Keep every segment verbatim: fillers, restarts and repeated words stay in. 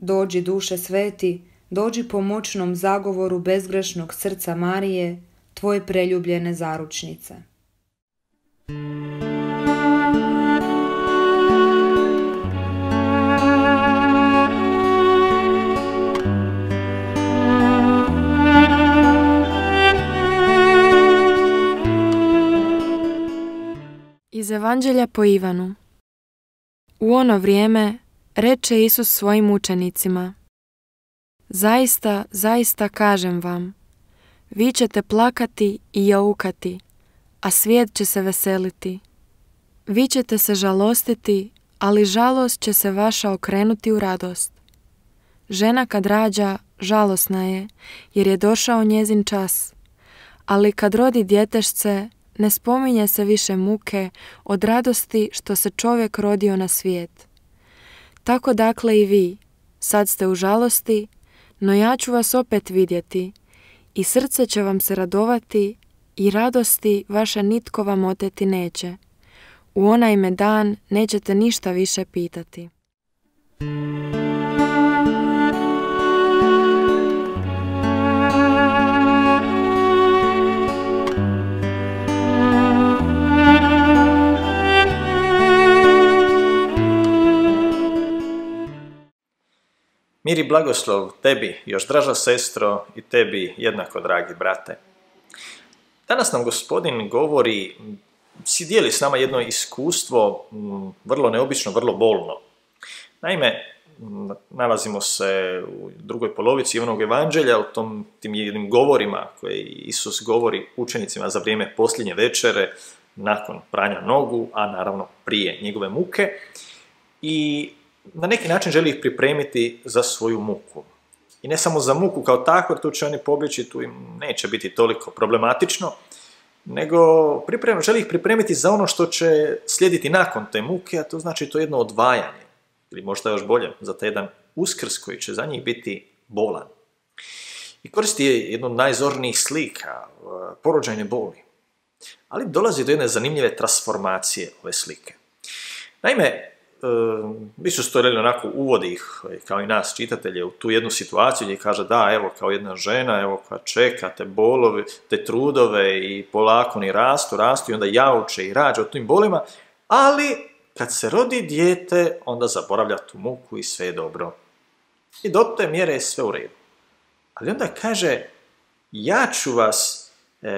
Dođi duše sveti, dođi po moćnom zagovoru bezgrešnog srca Marije, tvoje preljubljene zaručnice. Iz Evanđelja po Ivanu. U ono vrijeme reče Isus svojim učenicima: Zaista, zaista kažem vam, vi ćete plakati i jaukati, a svijet će se veseliti. Vi ćete se žalostiti, ali žalost će se vaša okrenuti u radost. Žena kad rađa, žalosna je, jer je došao njezin čas, ali kad rodi djetešce, ne spominje se više muke od radosti što se čovjek rodio na svijet. Tako dakle i vi, sad ste u žalosti, no ja ću vas opet vidjeti i srce će vam se radovati i radosti vaše nitko vam oteti neće. U onaj me dan nećete ništa više pitati. Mir i blagoslov tebi, još draža sestro, i tebi jednako dragi brate. Danas nam Gospodin govori, si dijeli s nama jedno iskustvo, vrlo neobično, vrlo bolno. Naime, nalazimo se u drugoj polovici Ivanovog evanđelja, u tom, tim jednim govorima koje Isus govori učenicima za vrijeme posljednje večere, nakon pranja nogu, a naravno prije njegove muke. I na neki način želi ih pripremiti za svoju muku. I ne samo za muku kao takvu, jer tu će oni pobjeći, tu im neće biti toliko problematično, nego priprem, želi ih pripremiti za ono što će slijediti nakon te muke, a to znači to jedno odvajanje, ili možda još bolje, za taj jedan uskrs koji će za njih biti bolan. I koristi je jednu od najzornijih slika, porođajne boli. Ali dolazi do jedne zanimljive transformacije ove slike. Naime, Isus to onako uvodi ih, kao i nas čitatelje, u tu jednu situaciju gdje kaže da, evo kao jedna žena, evo koja čeka te bolove, te trudove i polako ni rastu, rastu i onda jauče i rađa o tim bolima, ali kad se rodi dijete, onda zaboravlja tu muku i sve je dobro. I do te mjere je sve u redu. Ali onda kaže, ja ću vas,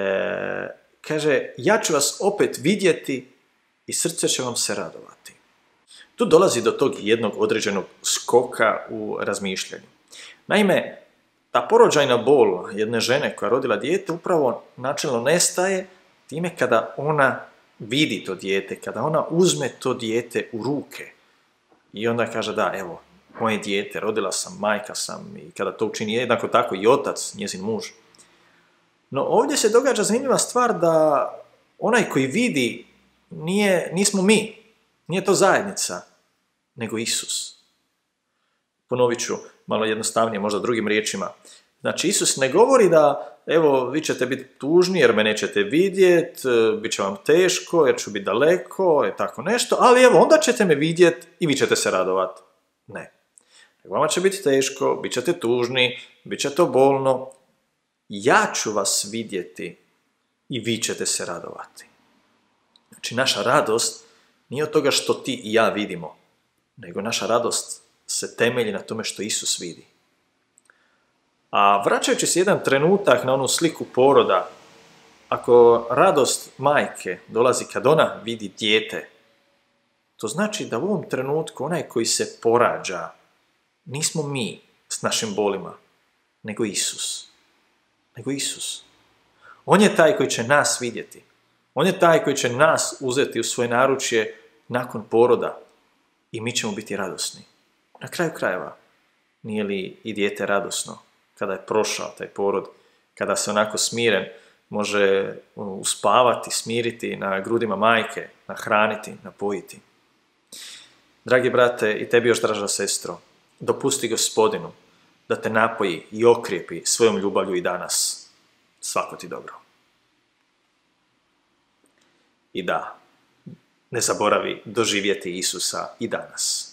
e, kaže, ja ću vas opet vidjeti i srce će vam se radovati. Tu dolazi do tog jednog određenog skoka u razmišljanju. Naime, ta porođajna bol jedne žene koja je rodila dijete upravo načelno nestaje time kada ona vidi to dijete, kada ona uzme to dijete u ruke. I onda kaže da, evo, moje dijete, rodila sam, majka sam, i kada to učini jednako tako i otac, njezin muž. No ovdje se događa zanimljiva stvar da onaj koji vidi nije, nismo mi. Nije to zajednica, nego Isus. Ponovit ću malo jednostavnije, možda drugim riječima. Znači, Isus ne govori da, evo, vi ćete biti tužni jer me nećete vidjeti, bit će vam teško jer ću biti daleko, je tako nešto, ali evo, onda ćete me vidjeti i vi ćete se radovati. Ne. Vama će biti teško, bit ćete tužni, bit će to bolno. Ja ću vas vidjeti i vi ćete se radovati. Znači, naša radost nije od toga što ti i ja vidimo, nego naša radost se temelji na tome što Isus vidi. A vraćajući se jedan trenutak na onu sliku poroda, ako radost majke dolazi kad ona vidi dijete, to znači da u ovom trenutku onaj koji se porađa nismo mi s našim bolima, nego Isus. Nego Isus. On je taj koji će nas vidjeti. On je taj koji će nas uzeti u svoje naručje nakon poroda i mi ćemo biti radosni. Na kraju krajeva, nije li i dijete radosno kada je prošao taj porod, kada se onako smiren može uspavati, smiriti na grudima majke, nahraniti, napojiti. Dragi brate, i tebi još draža sestro, dopusti Gospodinu da te napoji i okrijepi svojom ljubavlju i danas. Svako ti dobro. I da, ne zaboravi doživjeti Isusa i danas.